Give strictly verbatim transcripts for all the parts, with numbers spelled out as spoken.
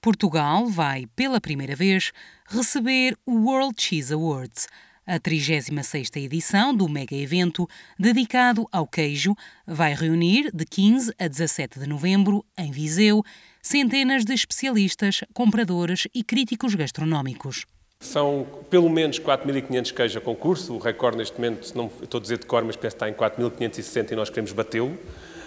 Portugal vai, pela primeira vez, receber o World Cheese Awards, a trigésima sexta edição do mega-evento dedicado ao queijo. Vai reunir, de quinze a dezassete de novembro, em Viseu, centenas de especialistas, compradores e críticos gastronómicos. São pelo menos quatro mil e quinhentos queijos a concurso. O recorde neste momento, não estou a dizer de cor, mas penso que está em quatro mil quinhentos e sessenta e nós queremos batê-lo.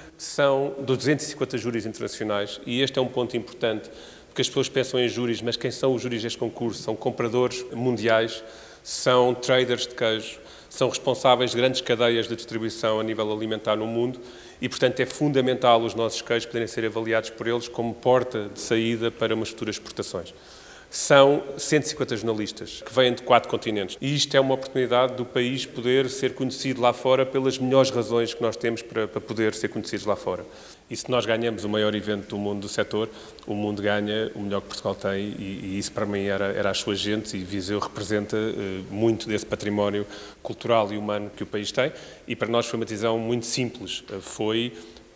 São duzentos e cinquenta júris internacionais e este é um ponto importante, porque as pessoas pensam em júris, mas quem são os júris deste concurso? São compradores mundiais, são traders de queijo, são responsáveis de grandes cadeias de distribuição a nível alimentar no mundo e, portanto, é fundamental os nossos queijos poderem ser avaliados por eles como porta de saída para umas futuras exportações. São cento e cinquenta jornalistas que vêm de quatro continentes e isto é uma oportunidade do país poder ser conhecido lá fora pelas melhores razões que nós temos para, para poder ser conhecidos lá fora. E se nós ganhamos o maior evento do mundo do setor, o mundo ganha o melhor que Portugal tem e, e isso para mim era, era as suas gentes e Viseu representa uh, muito desse património cultural e humano que o país tem e para nós foi uma decisão muito simples, uh, foi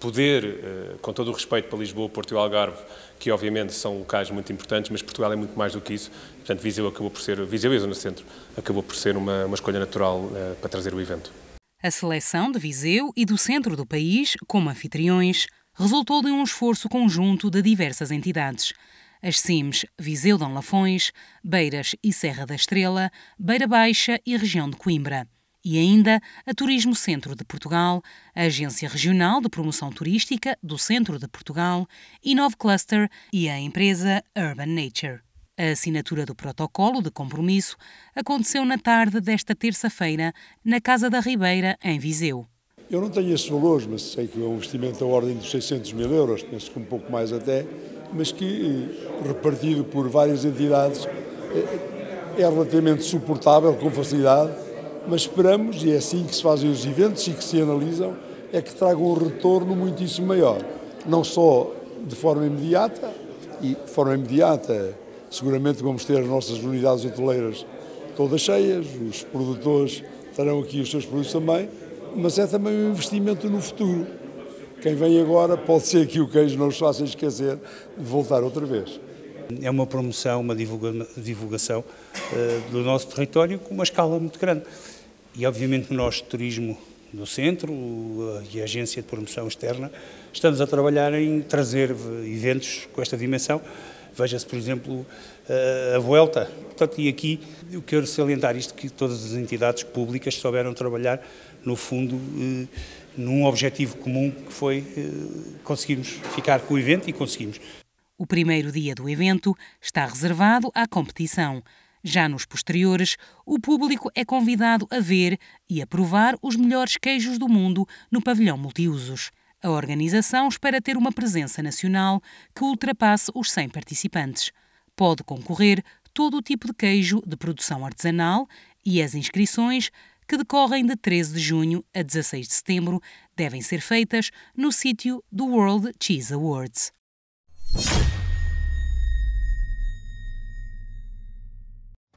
poder, com todo o respeito para Lisboa, Porto e o Algarve, que obviamente são locais muito importantes, mas Portugal é muito mais do que isso. Portanto, Viseu acabou por ser, Viseu e a Zona Centro, acabou por ser uma, uma escolha natural uh, para trazer o evento. A seleção de Viseu e do centro do país, como anfitriões, resultou de um esforço conjunto de diversas entidades. As C I Ms Viseu Dom Lafões, Beiras e Serra da Estrela, Beira Baixa e região de Coimbra. E ainda a Turismo Centro de Portugal, a Agência Regional de Promoção Turística do Centro de Portugal, Inove Cluster e a empresa Urban Nature. A assinatura do protocolo de compromisso aconteceu na tarde desta terça-feira na Casa da Ribeira, em Viseu. Eu não tenho esses valores, mas sei que é um investimento da ordem dos seiscentos mil euros, penso que um pouco mais até, mas que, repartido por várias entidades, é relativamente suportável, com facilidade. Mas esperamos, e é assim que se fazem os eventos e que se analisam, é que tragam um retorno muitíssimo maior. Não só de forma imediata, e de forma imediata seguramente vamos ter as nossas unidades hoteleiras todas cheias, os produtores terão aqui os seus produtos também, mas é também um investimento no futuro. Quem vem agora pode ser que o queijo não os faça esquecer de voltar outra vez. É uma promoção, uma divulgação uh, do nosso território com uma escala muito grande. E, obviamente, nós, de Turismo do Centro uh, e a Agência de Promoção Externa, estamos a trabalhar em trazer eventos com esta dimensão. Veja-se, por exemplo, uh, a Vuelta. Portanto, e aqui eu quero salientar isto, que todas as entidades públicas souberam trabalhar, no fundo, uh, num objetivo comum, que foi uh, conseguirmos ficar com o evento e conseguimos. O primeiro dia do evento está reservado à competição. Já nos posteriores, o público é convidado a ver e a provar os melhores queijos do mundo no pavilhão multiusos. A organização espera ter uma presença nacional que ultrapasse os cem participantes. Pode concorrer todo o tipo de queijo de produção artesanal e as inscrições, que decorrem de treze de junho a dezasseis de setembro, devem ser feitas no sítio do World Cheese Awards.